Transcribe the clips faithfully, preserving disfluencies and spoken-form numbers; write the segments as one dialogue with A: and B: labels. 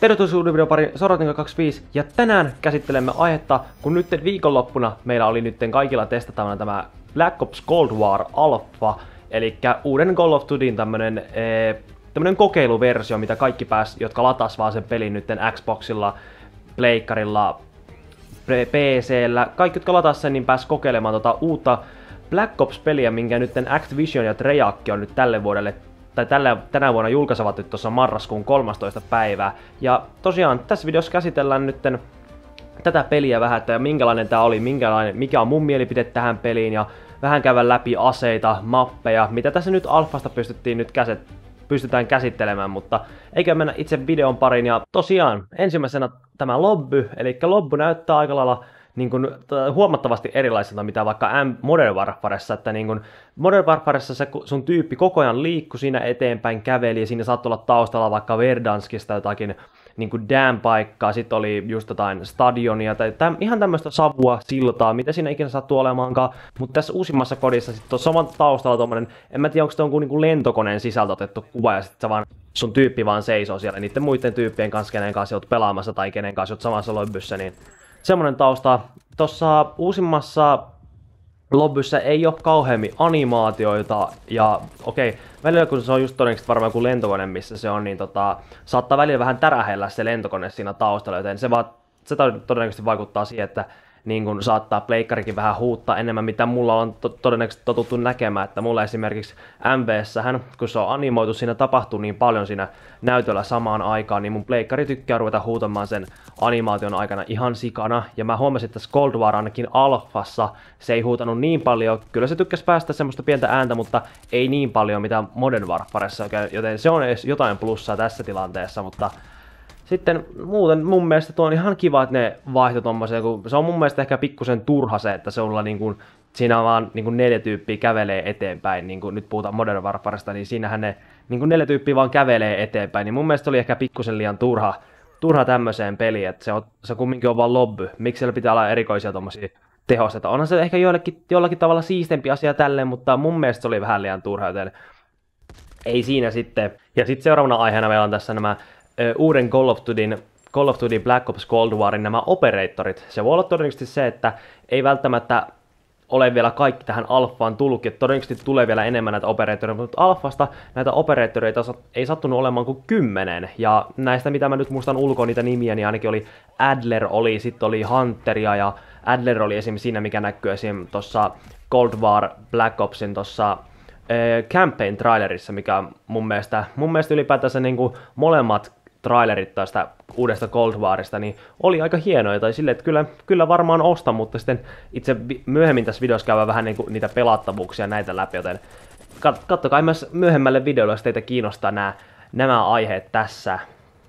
A: Tervetuloa uuden videon pariin, Soratinka kaksikymmentäviisi, ja tänään käsittelemme aihetta, kun nyt viikonloppuna meillä oli nyt kaikilla testattavana tämä Black Ops Cold War Alpha, eli uuden Call of Dutyn tämmönen, ee, tämmönen kokeiluversio, mitä kaikki pääs, jotka latas vaan sen pelin nyt Xboxilla, Pleikkarilla, P C:llä, kaikki jotka latas sen, niin pääs kokeilemaan tota uutta Black Ops-peliä, minkä nyt Activision ja Treyarch on nyt tälle vuodelle tai tällä, tänä vuonna julkaisevat nyt tuossa marraskuun kolmastoista päivää. Ja tosiaan tässä videossa käsitellään nyt tätä peliä vähän, että minkälainen tää oli, minkälainen, mikä on mun mielipide tähän peliin, ja vähän käydä läpi aseita, mappeja, mitä tässä nyt alfasta pystyttiin nyt käsit, pystytään käsittelemään, mutta eikä mennä itse videon pariin. Ja tosiaan ensimmäisenä tämä lobby, eli lobby näyttää aika lailla niin kuin, huomattavasti erilaiselta mitä vaikka Modern Warfaressa, että niin kuin, Modern Warfaressa se sun tyyppi koko ajan liikkui siinä eteenpäin, käveli, ja siinä saattoi olla taustalla vaikka Verdanskista jotakin niin kuin dam-paikkaa, sitten oli just jotain stadionia tai täm, ihan tämmöistä savua, siltaa, mitä siinä ikinä sattuu olemaankaan, mutta tässä uusimmassa kodissa sitten on saman taustalla tommonen, en mä tiedä onko se on kuin niinku lentokoneen sisältä otettu kuva, ja sitten vaan sun tyyppi vaan seisoo siellä niiden muiden tyyppien kanssa, kenen kanssa oot pelaamassa tai kenen kanssa oot samassa lobbyssä, niin semmonen tausta. Tuossa uusimmassa lobbyssä ei ole kauheammin animaatioita, ja okei, okay, välillä kun se on just todennäköisesti varmaan kuin lentokone, missä se on, niin tota, saattaa välillä vähän tärähellä se lentokone siinä taustalla, joten se, vaan, se todennäköisesti vaikuttaa siihen, että niin kun saattaa pleikkarikin vähän huuttaa enemmän, mitä mulla on to todennäköisesti totuttu näkemään, että mulla esimerkiksi M V:ssähän, kun se on animoitu, siinä tapahtuu niin paljon siinä näytöllä samaan aikaan, niin mun pleikkari tykkää ruveta huutamaan sen animaation aikana ihan sikana, ja mä huomasin, että Cold War ainakin alfassa se ei huutanut niin paljon, kyllä se tykkäsi päästä semmoista pientä ääntä, mutta ei niin paljon mitä Modern Warfaressa, joten se on edes jotain plussaa tässä tilanteessa, mutta sitten muuten mun mielestä tuo on ihan kiva, että ne vaihtoi tommoseen, kun se on mun mielestä ehkä pikkusen turha se, että se on niin kuin, siinä vaan niin kuin neljä tyyppiä kävelee eteenpäin, niin kuin nyt puhutaan Modern Warfaresta, niin siinähän ne niin kuin neljä tyyppiä vaan kävelee eteenpäin, niin mun mielestä oli ehkä pikkusen liian turha, turha tämmöiseen peliin, että se, on, se kumminkin on vaan lobby, miksi siellä pitää olla erikoisia tommosia tehosteita. Onhan se ehkä jollakin, jollakin tavalla siistempi asia tälleen, mutta mun mielestä se oli vähän liian turha, joten ei siinä sitten. Ja sitten seuraavana aiheena meillä on tässä nämä uuden Call of Dutyn, Call of Duty Black Ops Cold Warin nämä operatorit. Se voi olla todennäköisesti se, että ei välttämättä ole vielä kaikki tähän alfaan tullutkin, että todennäköisesti tulee vielä enemmän näitä operatoreita, mutta alfasta näitä operatoreita ei sattunut olemaan kuin kymmenen, ja näistä mitä mä nyt muistan ulkoa niitä nimiä, niin ainakin oli Adler oli, sitten oli Hunteria, ja Adler oli esimerkiksi siinä, mikä näkyy esim. Tuossa Cold War Black Opsin tuossa campaign trailerissa, mikä mun mielestä, mun mielestä ylipäätänsä niin kuin molemmat trailerit tästä uudesta Cold Warista, niin oli aika hienoja, tai silleen, että kyllä, kyllä varmaan ostan, mutta sitten itse myöhemmin tässä videossa käydään vähän niin kuin niitä pelattavuuksia näitä läpi, joten kat kattokaa myös myöhemmälle videolle, jos teitä kiinnostaa nämä, nämä aiheet tässä.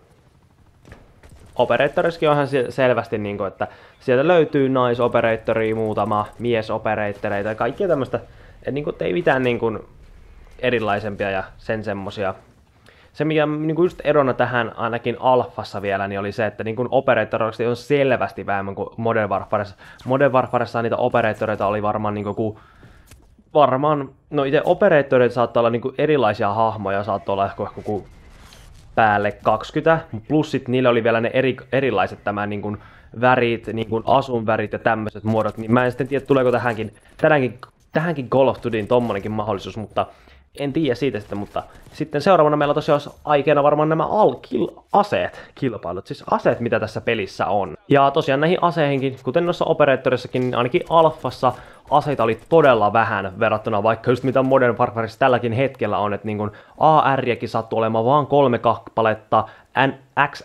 A: Operaattorissakin onhan selvästi, niin kuin, että sieltä löytyy naisoperaattoria, muutama miesoperaattoreita ja kaikkia tämmöistä, että niin kuin, ei mitään niin kuin erilaisempia ja sen semmosia. Se mikä niin kuin just erona tähän ainakin alfassa vielä, niin oli se, että niin kuin operaattoreista on selvästi vähemmän kuin Modern Warfaressa. Modern Warfaressa niitä operaattoreita oli varmaan niin kuin, varmaan, no itse operaattoreita saattaa olla niin kuin erilaisia hahmoja, saattaa olla ehkä joku päälle kaksikymmentä, plus sit niillä oli vielä ne eri, erilaiset tämä niin kuin värit, niin kuin asun värit ja tämmöiset muodot, niin mä en sitten tiedä tuleeko tähänkin, tähänkin, tähänkin Call of Dutyin tommonenkin mahdollisuus, mutta en tiedä siitä sitten, mutta sitten seuraavana meillä tosiaan aikeena varmaan nämä al kil aseet, kilpailut, siis aseet mitä tässä pelissä on. Ja tosiaan näihin aseihinkin, kuten noissa operaattorissakin, niin ainakin alfassa aseita oli todella vähän verrattuna vaikka just mitä Modern Warfaressa tälläkin hetkellä on, että niin kuin A R-jäkin sattuu olemaan vaan kolme kappaletta, X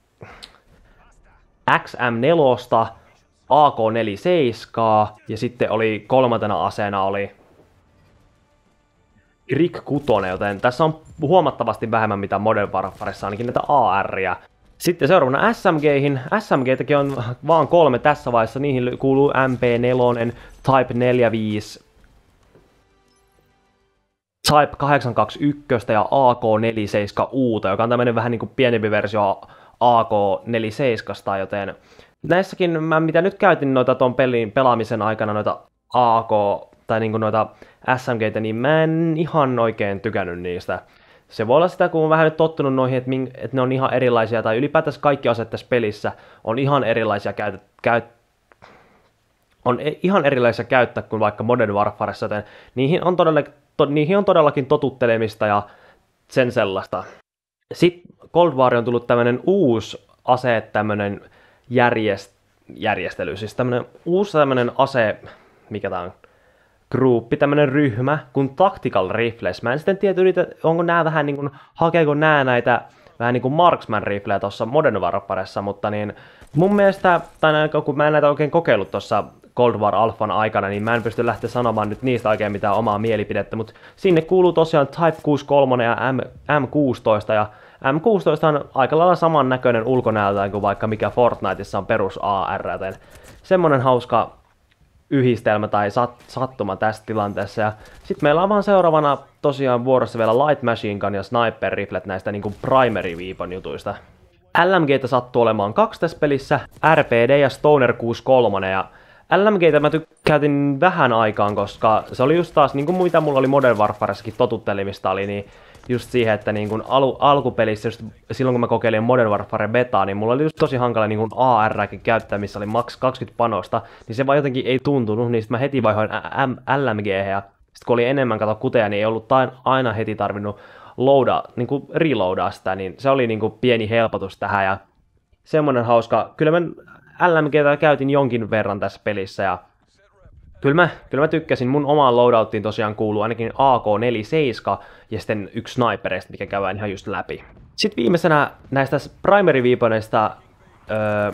A: X M neljä, A K neljäkymmentäseitsemän ja sitten oli kolmantena aseena oli Rik kuusi, joten tässä on huomattavasti vähemmän mitä Modern Warfaressa, ainakin näitä A R-jä. Sitten seuraavana S M G:ihin. S M G:täkin on vaan kolme tässä vaiheessa, niihin kuuluu M P neljä, Type neljäkymmentäviisi, Type kahdeksansataakaksikymmentäyksi ja A K neljäkymmentäseitsemän U, joka on tämmöinen vähän niin kuin pienempi versio A K neljäkymmentäseitsemän, joten näissäkin, mä mitä nyt käytin noita ton pelin pelaamisen aikana noita A K tai niinku noita S M G:tä, niin mä en ihan oikein tykännyt niistä. Se voi olla sitä, kun on vähän nyt tottunut noihin, että, min, että ne on ihan erilaisia, tai ylipäätänsä kaikki aseet tässä pelissä on ihan erilaisia käyt, käyt, on e- ihan erilaisia käyttää kuin vaikka Modern Warfaressa, joten niihin on, todella, to, niihin on todellakin totuttelemista ja sen sellaista. Sitten Cold War on tullut tämmönen uusi ase, tämmönen järjest, järjestely, siis tämmönen uusi tämmönen ase, mikä tää on, gruppi, tämmönen ryhmä, kuin Tactical Rifles. Mä en sitten tiedä, onko nää vähän niin kuin, hakeeko nää näitä vähän niin kuin Marksman Rifleä tuossa Modern Warfaressa, mutta niin mun mielestä, tai näin, kun mä en näitä oikein kokeillut tuossa Cold War Alphan aikana, niin mä en pysty lähteä sanomaan nyt niistä oikein mitään omaa mielipidettä, mutta sinne kuuluu tosiaan Type kuusikymmentäkolme ja M kuusitoista, ja M kuusitoista on aika lailla samannäköinen ulkonäöltään kuin vaikka mikä Fortniteissa on perus A R, joten semmonen hauska yhdistelmä tai sat, sattuma tässä tilanteessa. Ja sitten meillä on vaan seuraavana tosiaan vuorossa vielä Light Machine Gun ja Sniper Riflet näistä niinku Primary Weapon jutuista. L M G:tä sattuu olemaan kaksi tässä pelissä, R P D ja Stoner kuusikymmentäkolme, ja L M G:tä mä käytin vähän aikaan, koska se oli just taas, niin kuin mitä mulla oli Modern Warfaressakin totuttelemista oli, niin just siihen, että niin kuin al- alkupelissä, just silloin kun mä kokeilin Modern Warfare betaa, niin mulla oli just tosi hankala niin kuin A R:kin käyttää, missä oli maks kaksikymmentä panosta, niin se vaan jotenkin ei tuntunut, niin sit mä heti vaihoin L M G:hen, ja sit kun oli enemmän kato kuteja, niin ei ollut aina heti tarvinnut loada, niin kuin reloadaa sitä, niin se oli niin kuin pieni helpotus tähän, ja semmonen hauska, kyllä mä L M G:tä käytin jonkin verran tässä pelissä, ja Kyllä mä, kyllä mä tykkäsin. Mun omaan loadouttiin tosiaan kuuluu ainakin A K neljäkymmentäseitsemän ja sitten yksi snipereista, mikä käydään ihan just läpi. Sitten viimeisenä näistä primary weaponeista öö,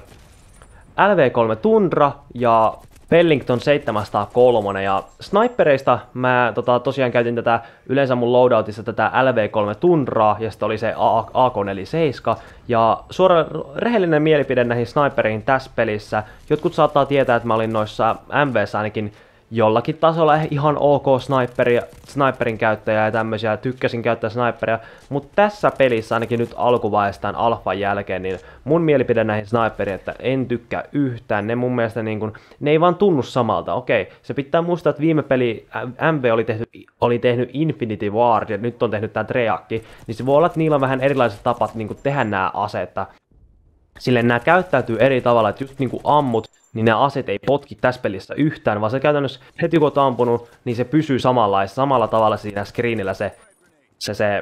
A: L V kolme Tundra ja Pellington seitsemänsataakolme, ja snipereista mä tota, tosiaan käytin tätä, yleensä mun loadoutissa tätä L V kolme Tundraa, ja sitten oli se A K neljäkymmentäseitsemän, ja suora rehellinen mielipide näihin sniperiin tässä pelissä. Jotkut saattaa tietää, että mä olin noissa M V:ssä ainakin jollakin tasolla ihan ok sniperi, sniperin käyttäjä ja tämmöisiä, tykkäsin käyttää sniperia, mutta tässä pelissä ainakin nyt alkuvaiheessa tämän alfan jälkeen, niin mun mielipide näihin sniperiin, että en tykkää yhtään, ne mun mielestä niin kun, ne ei vaan tunnu samalta, okei, se pitää muistaa, että viime peli M V oli, tehty, oli tehnyt Infinity Ward ja nyt on tehnyt tää Treyarch, niin se voi olla, että niillä on vähän erilaiset tapat niin kun tehdä nämä aseetta, sille nämä käyttäytyy eri tavalla, että just niin kuin ammut, niin nämä aseet ei potki tässä pelissä yhtään, vaan se käytännössä heti kun oot ampunut, niin se pysyy samalla, samalla tavalla siinä screenillä se, se, se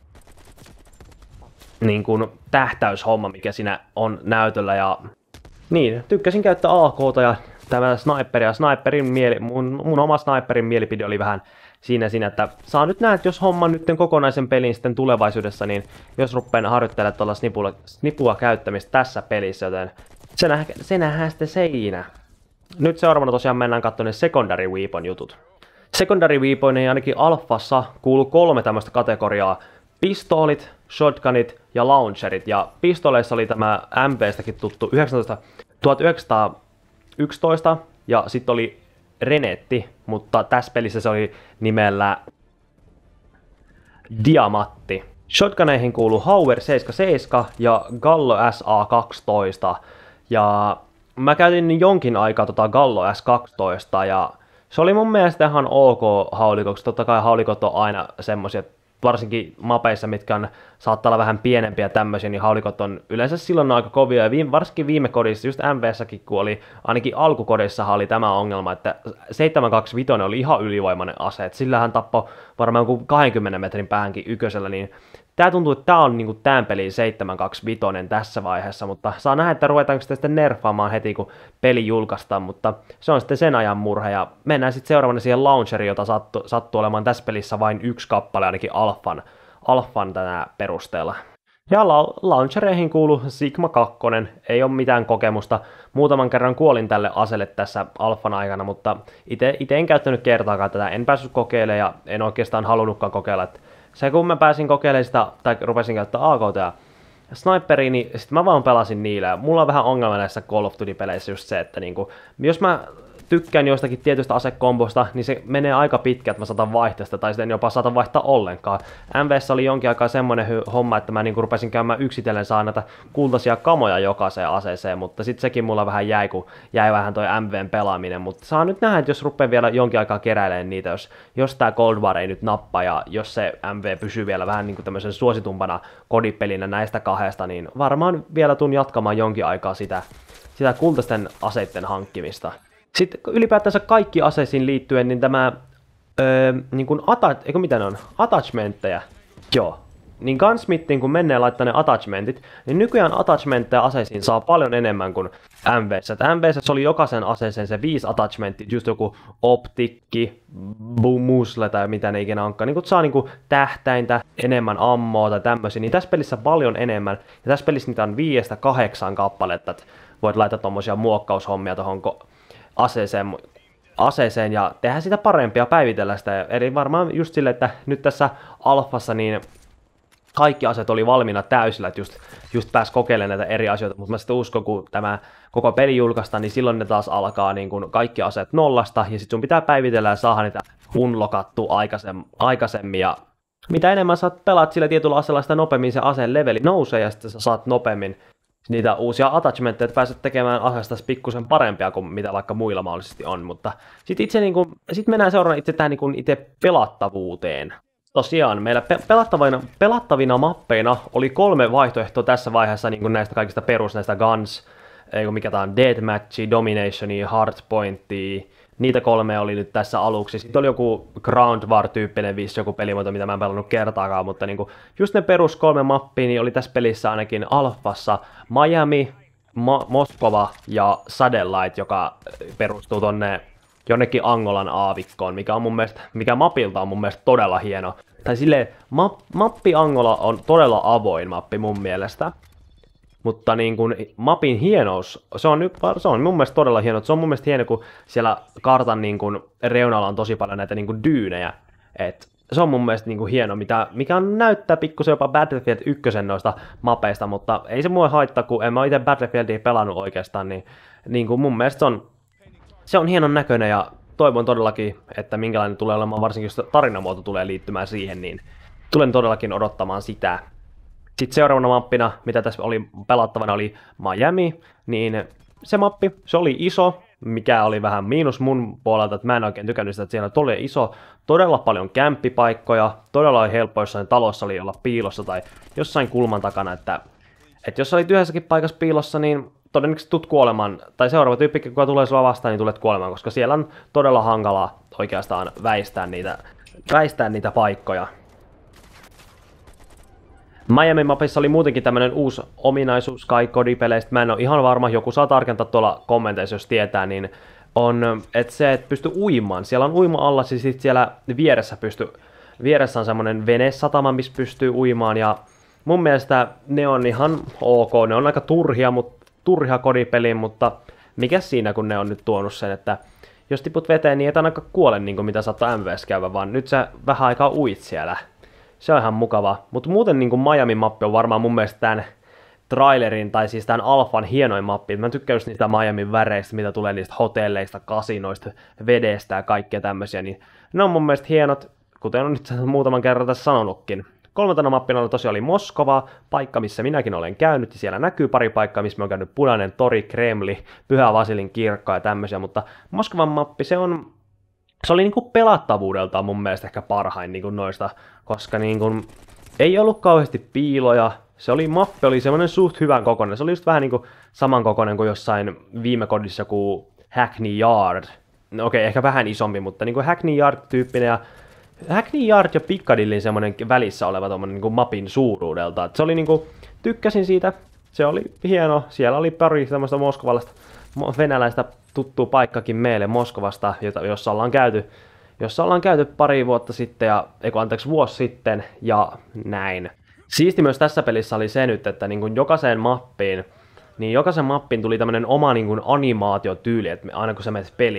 A: niin kuin tähtäyshomma, mikä siinä on näytöllä. Ja niin, tykkäsin käyttää A K:ta ja tämä sniperia. Sniperin mieli, mun, mun oma sniperin mielipide oli vähän siinä, siinä, että saa nyt nähdä, että jos homma nyt kokonaisen pelin sitten tulevaisuudessa, niin jos rupean harjoittelemaan tuolla snipua, snipua käyttämistä tässä pelissä, joten se, nä se nähdään sitten siinä. Nyt seuraavana tosiaan mennään katsomaan secondary weapon jutut. Secondary weaponin ainakin alfassa kuuluu kolme tämmöistä kategoriaa. Pistoolit, shotgunit ja launcherit. Ja pistoleissa oli tämä M P:stäkin tuttu tuhatyhdeksänsataayksitoista ja sitten oli Renetti, mutta tässä pelissä se oli nimellä Diamatti. Shotguneihin kuuluu Hauer seitsemänkymmentäseitsemän ja Gallo S A kaksitoista. Ja mä käytin jonkin aikaa tota Gallo S kaksitoista ja se oli mun mielestä ihan ok haulikoksi. Totta kai haulikot on aina semmosia, varsinkin mapeissa, mitkä on, saattaa olla vähän pienempiä tämmöisiä, niin haulikot on yleensä silloin aika kovia. Ja viime, varsinkin viime kodissa, just M V:ssäkin, kun oli, ainakin alkukodissahan oli tämä ongelma, että seitsemän kaksikymmentäviisi oli ihan ylivoimainen ase. Et sillähän tappoi varmaan joku kahdenkymmenen metrin päähänkin yköisellä, niin tää tuntuu, että tää on niinku tämän pelin seitsemän kaksikymmentäviisi tässä vaiheessa, mutta saa nähdä, että ruvetaanko sitä sitten nerfaamaan heti, kun peli julkaistaan, mutta se on sitten sen ajan murha, ja mennään sitten seuraavana siihen launcheriin, jota sattuu, sattuu olemaan tässä pelissä vain yksi kappale, ainakin alfan, alfan tänä perusteella. Ja la- launchereihin kuuluu Sigma kaksi, ei ole mitään kokemusta, muutaman kerran kuolin tälle aselle tässä alfan aikana, mutta ite, ite en käyttänyt kertaakaan tätä, en päässyt kokeilemaan ja en oikeastaan halunnutkaan kokeilla, että se kun mä pääsin kokeilemaan sitä, tai rupesin käyttää A K:ta ja sniperiin, niin sit mä vaan pelasin niillä. Ja mulla on vähän ongelma näissä Call of Duty-peleissä just se, että niinku, jos mä tykkään joistakin tietystä asekombosta, niin se menee aika pitkä, että mä saatan vaihtaa sitä, tai sitten jopa saatan vaihtaa ollenkaan. M V:ssä oli jonkin aikaa semmonen homma, että mä niinku rupesin käymään yksitellen saa näitä kultaisia kamoja jokaiseen aseeseen, mutta sitten sekin mulla vähän jäi, kun jäi vähän toi M V:n pelaaminen, mutta saa nyt nähdä, että jos rupean vielä jonkin aikaa keräilemään niitä, jos, jos tää Cold War ei nyt nappaa, ja jos se M V pysyy vielä vähän niinku tämmöisen suositumpana kodipelinä näistä kahdesta, niin varmaan vielä tun jatkamaan jonkin aikaa sitä, sitä kultaisten aseitten hankkimista. Sitten ylipäätänsä kaikki aseisiin liittyen, niin tämä, öö, niin kuin ata, eikö mitä ne on, attachmentteja, joo, niin Gunsmithin kun menee laittaa ne attachmentit, niin nykyään attachmentteja aseisiin saa paljon enemmän kuin M V:ssä. M V:ssä oli jokaisen aseeseen se viisi attachmentit, just joku optikki, musle tai mitä ne ikinä onkaan, niin kun saa niin kuin tähtäintä, enemmän ammoa tai tämmöisiä, niin tässä pelissä paljon enemmän, ja tässä pelissä niitä on viiestä kahdeksaan kappaletta, että voit laittaa tommosia muokkaushommia tohon aseeseen, aseeseen ja tehdä sitä parempia, päivitellä sitä. Eli varmaan just silleen, että nyt tässä alfassa niin kaikki aseet oli valmiina täysillä, että just, just pääsi kokeilemaan näitä eri asioita, mutta mä sitten uskon, kun tämä koko peli julkaistaan, niin silloin ne taas alkaa niin kuin kaikki aseet nollasta, ja sitten sun pitää päivitellä ja saada niitä unlockattua aikaisem, aikaisemmin, ja mitä enemmän saat pelaat sillä tietyllä aseella, sitä nopeammin se aseen leveli nousee, ja sitten sä saat nopeammin niitä uusia attachmentteja, että pääset tekemään aseesta pikkusen parempia kuin mitä vaikka muilla mahdollisesti on, mutta sitten itse niin kuin, sit mennään seuraavana itse tähän niin kuin itse pelattavuuteen. Tosiaan, meillä pe- pelattavina, pelattavina mappeina oli kolme vaihtoehtoa tässä vaiheessa niin kuin näistä kaikista perus, näistä Guns, eikö mikä tää on, Deathmatchi, Dominationi, Hardpointti. Niitä kolme oli nyt tässä aluksi. Sitten oli joku Ground War-tyyppinen vissi, joku pelimuoto, mitä mä en pelannut kertaakaan, mutta niinku, just ne perus kolme mappia niin oli tässä pelissä ainakin alfassa Miami, Mo- Moskova ja Satellite, joka perustuu tonne jonnekin Angolan aavikkoon, mikä on mun mielestä, mikä mapilta on mun mielestä todella hieno. Tai silleen, ma- mappi Angola on todella avoin mappi mun mielestä. Mutta niin kun mapin hienous, se on, se on mun mielestä todella hieno. Se on mun mielestä hieno, kun siellä kartan niin kun reunalla on tosi paljon näitä niin kun dyynejä. Et se on mun mielestä niin kun hieno, mitä, mikä näyttää pikkusen jopa Battlefield yksi noista mapeista, mutta ei se mua haittaa, kun en mä itse Battlefieldia pelannut oikeastaan, niin, niin kun mun mielestä se on, se on hienon näköinen ja toivon todellakin, että minkälainen tulee olemaan, varsinkin jos tarinamuoto tulee liittymään siihen, niin tulen todellakin odottamaan sitä. Sitten seuraavana mappina, mitä tässä oli pelattavana, oli Miami, niin se mappi, se oli iso, mikä oli vähän miinus mun puolelta, että mä en oikein tykännyt sitä, että siellä oli iso, todella paljon kämppipaikkoja, todella oli helppo jossain talossa oli olla piilossa tai jossain kulman takana, että, että jos olit yhdessäkin paikassa piilossa, niin todennäköisesti tulet kuolemaan, tai seuraava tyyppi, kun tulee sua vastaan, niin tulet kuolemaan, koska siellä on todella hankalaa oikeastaan väistää niitä, väistää niitä paikkoja. Miami mapissa oli muutenkin tämmönen uusi ominaisuus kai kodipeleistä, mä en ole ihan varma, joku saa tarkentaa tuolla kommenteissa, jos tietää, niin on, että se, että pystyy uimaan. Siellä on uima-alla, siis sit siellä vieressä, pysty, vieressä on semmonen venesatama, missä pystyy uimaan, ja mun mielestä ne on ihan ok, ne on aika turhia, mutta turhia kodipeliin, mutta mikä siinä, kun ne on nyt tuonut sen, että jos tiput veteen, niin et ainakaan kuole niin kuin mitä saattaa M V:ssä käydä, vaan nyt sä vähän aikaa uit siellä. Se on ihan mukava, mutta muuten niin kuin Miami-mappi on varmaan mun mielestä tämän trailerin, tai siis tämän alfan hienoin mappi. Mä tykkään just niistä Miamin väreistä, mitä tulee niistä hotelleista, kasinoista, vedestä ja kaikkea tämmöisiä, niin ne on mun mielestä hienot, kuten on nyt muutaman kerran tässä sanonutkin. Kolmantena mappina tosiaan oli Moskova, paikka missä minäkin olen käynyt, ja siellä näkyy pari paikkaa, missä mä oon käynyt Punainen tori, Kremli, Pyhä Vasilin kirkko ja tämmöisiä, mutta Moskovan mappi, se on, se oli niinku pelattavuudeltaan mun mielestä ehkä parhain niinku noista, koska niinku ei ollut kauheasti piiloja, se oli, mappi oli semmoinen suht hyvän kokoinen, se oli just vähän niinku saman kokoinen kuin jossain viime kodissa joku Hackney Yard, no okei, okay, ehkä vähän isompi, mutta niinku Hackney Yard-tyyppinen, ja Hackney Yard ja Piccadillyn semmonen välissä oleva tommonen niinku mapin suuruudelta. Et se oli niinku, tykkäsin siitä, se oli hieno, siellä oli pari tämmöistä moskovalaista, venäläistä tuttua paikkakin meille Moskovasta, jota, jossa ollaan käyty, jossa ollaan käyty pari vuotta sitten, ja, eiku anteeksi vuosi sitten, ja näin. Siisti myös tässä pelissä oli se nyt, että niinku jokaiseen mappiin, niin jokaisen mappiin tuli tämmönen oma niinku animaatiotyyli, että aina kun sä menet peliin,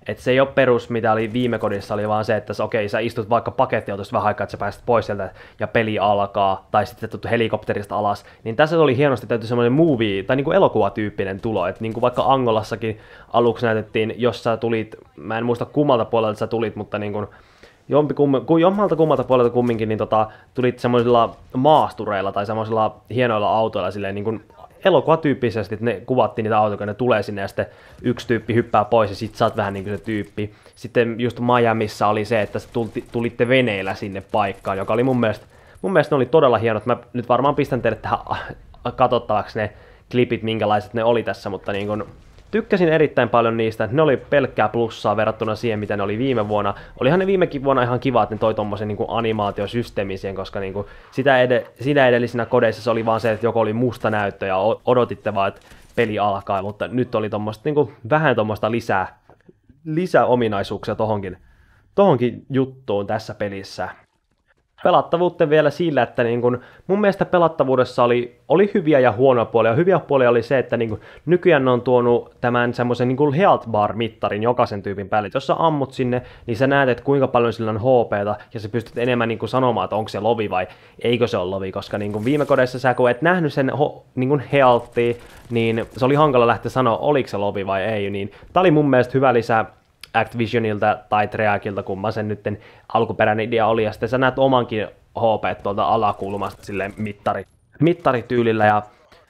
A: että se ei ole perus, mitä oli viime kodissa, oli vaan se, että okei, sä istut vaikka pakettiautosta vähän aikaa, että sä pääset pois sieltä ja peli alkaa, tai sitten tuttu helikopterista alas, niin tässä oli hienosti täytyy semmoinen movie, tai niinku elokuvatyyppinen tulo, että niinku vaikka Angolassakin aluksi näytettiin, jos sä tulit, mä en muista kummalta puolelta sä tulit, mutta niinku Jompi kum, jommalta kummalta puolelta kumminkin, niin tota, tulit semmoisilla maastureilla tai semmoisilla hienoilla autoilla silleen niin kuin elokuvatyyppisesti, että ne kuvattiin niitä autoja, kun ne tulee sinne ja sitten yksi tyyppi hyppää pois ja sit sä oot vähän niin kuin se tyyppi. Sitten just Miamiissa oli se, että tulti, tulitte veneillä sinne paikkaan, joka oli mun mielestä, mun mielestä ne oli todella hienot. Mä nyt varmaan pistän teille tähän katsottavaksi ne klipit, minkälaiset ne oli tässä, mutta niin kuin tykkäsin erittäin paljon niistä, ne oli pelkkää plussaa verrattuna siihen, mitä ne oli viime vuonna. Olihan ne viimekin vuonna ihan kiva, että ne toi tommosen niin kuin animaatiosysteemin siihen, koska niin kuin sitä, ed- sitä edellisinä kodeissa se oli vaan se, että joko oli musta näyttö ja odotitte vaan, että peli alkaa, mutta nyt oli tommoista niin kuin vähän tommoista lisää, lisää ominaisuuksia tohonkin, tohonkin juttuun tässä pelissä. Pelattavuutta vielä sillä, että niin kun, mun mielestä pelattavuudessa oli, oli hyviä ja huonoja puolia. Hyviä puolia oli se, että niin kun, nykyään ne on tuonut tämän semmoisen niin health bar-mittarin jokaisen tyypin päälle. Jos sä ammut sinne, niin sä näet, että kuinka paljon sillä on H P:tä, ja sä pystyt enemmän niin kun, sanomaan, että onko se lovi vai eikö se ole lovi, koska niin kun, viime kodeissa sä kun et nähnyt sen ho, niin healthia, niin se oli hankala lähteä sanoa, oliko se lovi vai ei. Niin, tää oli mun mielestä hyvä lisä Activisionilta tai Treyarchilta, kumman sen nytten alkuperäinen idea oli, ja sitten sä näet omankin H P tuolta alakulmasta silleen mittari, mittarityylillä, ja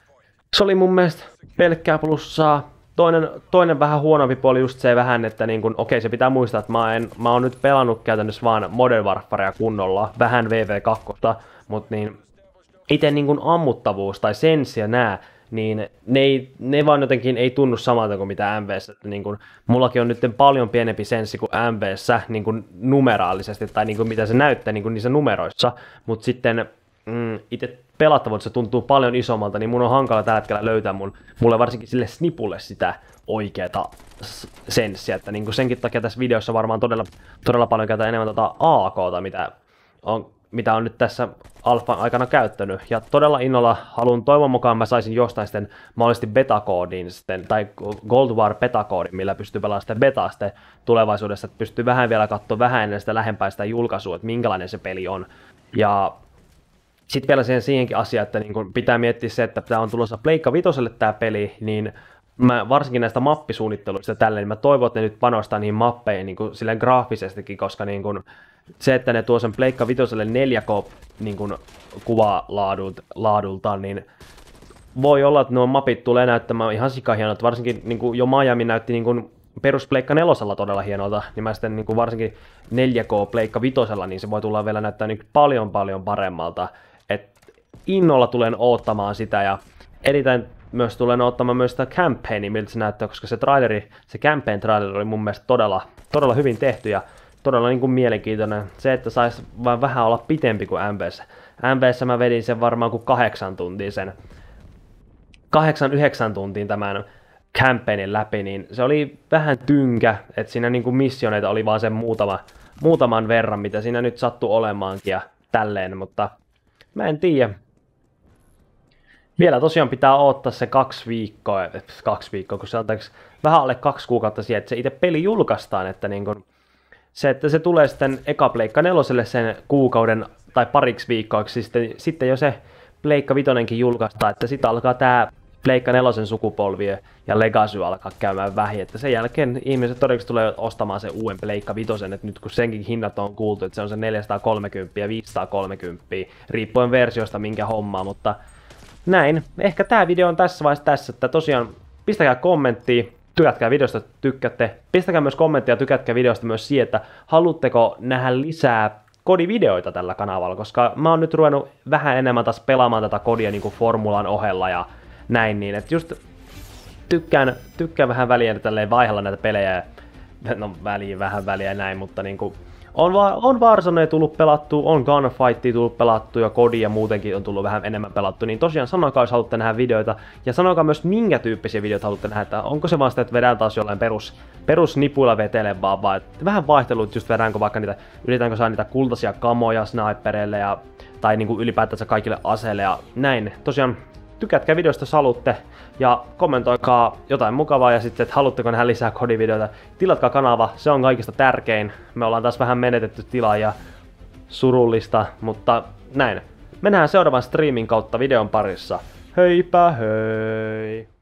A: se oli mun mielestä pelkkää plussaa. Toinen, toinen vähän huonompi puoli just se vähän, että niin kun, okei, se pitää muistaa, että mä, en, mä oon nyt pelannut käytännössä vaan Modern Warfarea kunnolla, vähän V V kaksi, mutta niin itse niin kun ammuttavuus tai sensi ja nää, niin ne, ei, ne vaan jotenkin ei tunnu samalta kuin mitä M V:ssä. Niin kun, mullakin on nyt paljon pienempi senssi kuin M V:ssä niin kun numeraalisesti, tai niin kun mitä se näyttää niin kun niissä numeroissa, mutta sitten mm, itse pelattavuudessa se tuntuu paljon isommalta, niin mun on hankala tällä hetkellä löytää mun, mulle varsinkin sille snipulle sitä oikeata senssiä, että niin kun senkin takia tässä videossa varmaan todella, todella paljon käytetään enemmän tota A K:ta, mitä on mitä on nyt tässä alfan aikana käyttänyt. Ja todella innolla haluan, toivon mukaan mä saisin jostain sitten mahdollisesti betakoodin sitten, tai Gold War betakoodin, millä pystyy pelaamaan sitten betaa sitten tulevaisuudessa, että pystyy vähän vielä katsoa vähän ennen sitä lähempää sitä julkaisua, että minkälainen se peli on. Ja sitten vielä siihen, siihenkin asiaan, että niin kun pitää miettiä se, että tämä on tulossa Pleikka Vitoselle tämä peli, niin mä varsinkin näistä mappisuunnitteluista tälle, niin mä toivon, että ne nyt panostaa niihin mappeihin niin kuin silleen graafisestikin, koska niin kun se, että ne tuo sen Pleikka Vitoselle neljä K niin kun kuvalaadultaan, niin voi olla, että nuo mapit tulee näyttämään ihan sikahienolta, varsinkin niin kuin jo Miami näytti niin kuin perus Pleikka nelosella todella hienolta, niin mä sitten niin kuin varsinkin neljä K Pleikka Vitosella, niin se voi tulla vielä näyttää niin paljon paljon paremmalta, että innolla tulen odottamaan sitä, ja erittäin myös tulen odottamaan myös sitä campaignia, miltä se näyttää, koska se traileri, se campaign traileri oli mun mielestä todella, todella hyvin tehty ja todella niin kuin mielenkiintoinen. Se, että saisi vaan vähän olla pitempi kuin M V:ssä. M V:ssä mä vedin sen varmaan kuin kahdeksan tuntia sen, kahdeksan yhdeksän tuntiin tämän campaignin läpi, niin se oli vähän tynkä, että siinä niin kuin missioneita oli vaan sen muutama, muutaman verran, mitä siinä nyt sattui olemaankin ja tälleen, mutta mä en tiedä. Vielä tosiaan pitää odottaa se kaksi viikkoa, kaksi viikkoa, kun se on vähän alle kaksi kuukautta siihen, että se itse peli julkaistaan, että niin kun se, että se tulee sitten eka Pleikka neloselle sen kuukauden tai pariksi viikkoiksi, sitten, sitten jo se Pleikka vitonenkin julkaistaan, että sitten alkaa tämä Pleikka nelosen sukupolvi ja Legacy alkaa käymään vähin, että sen jälkeen ihmiset todennäköisesti tulee ostamaan sen uuden Pleikka vitosen, että nyt kun senkin hinnat on kuultu, että se on se neljäsataakolmekymmentä ja viisisataakolmekymmentä, riippuen versiosta minkä hommaa, mutta näin. Ehkä tämä video on tässä vaiheessa tässä, että tosiaan pistäkää kommenttia, tykätkää videosta, tykkäätte. Pistäkää myös kommenttia ja tykätkää videosta myös siihen, että haluatteko nähdä lisää kodivideoita tällä kanavalla, koska mä oon nyt ruvennut vähän enemmän taas pelaamaan tätä kodia niin kuin formulan ohella ja näin niin, että just tykkään, tykkään vähän väliä tälleen vaihella näitä pelejä, no väliin vähän väliä ja näin, mutta niinku on, va on Warzone tullut pelattu, on Gunfightia tullut pelattu ja kodia muutenkin on tullut vähän enemmän pelattu, niin tosiaan sanokaa, jos haluatte nähdä videoita ja sanokaa myös minkä tyyppisiä videoita haluatte nähdä, että onko se vaan sitä, että vedään taas jollain perus, perusnipuilla vetele vaan, vaan vähän vaihtelut, just vedäänkö vaikka niitä, yritetäänkö saada niitä kultaisia kamoja snipereille ja tai niinku ylipäätänsä kaikille aseille ja näin. Tosiaan tykätkää videosta, jos haluatte, ja kommentoikaa jotain mukavaa, ja sitten, että haluatteko nähdä lisää kodivideoita. Tilatkaa kanava, se on kaikista tärkein. Me ollaan taas vähän menetetty tilaa ja surullista, mutta näin. Mennään seuraavan streamin kautta videon parissa. Heipä hei!